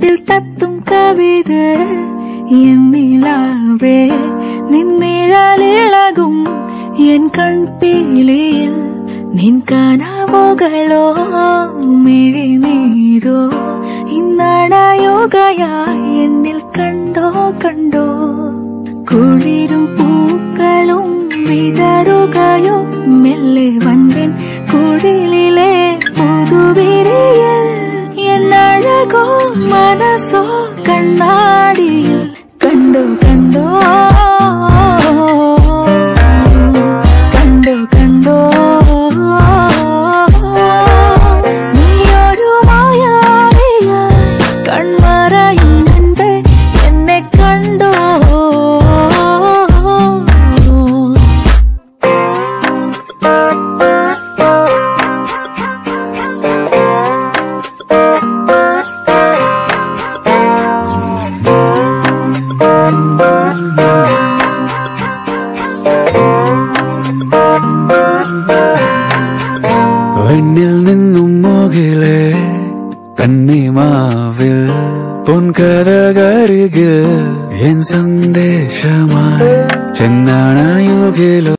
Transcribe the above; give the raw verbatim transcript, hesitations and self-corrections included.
ചുണ്ടിൽ തത്തും കവിത എന്നിലാവേ നിന്നിഴലിളകും എൻ കൺപീലിയിൽ നിൻ കനവുകളോ മിഴിനീരോ ഇന്നടയുകയായി എന്നിൽ കണ്ടോ കണ്ടോ കുളിരും പൂക്കളും വിതറുകയോ മെല്ലെ വന്നിൻ കുഴിലിലെ പുതുവിരിയൽ എന്നഴകോ മനസ്സോ കണ്ണാടിയിൽ കണ്ടോ കണ്ടോ കണ്ടോ കണ്ടോ നീയൊരു മായാവിയ കൺമറയും മുൻപേ എന്നെ കണ്ടോ വെണ്ണിൽ നിന്നും മുകിലെ കന്നിമാവിൽ പൊൻകരകരികിൽ എൻ സന്ദേശമായി ചെന്നാണയുകിലോ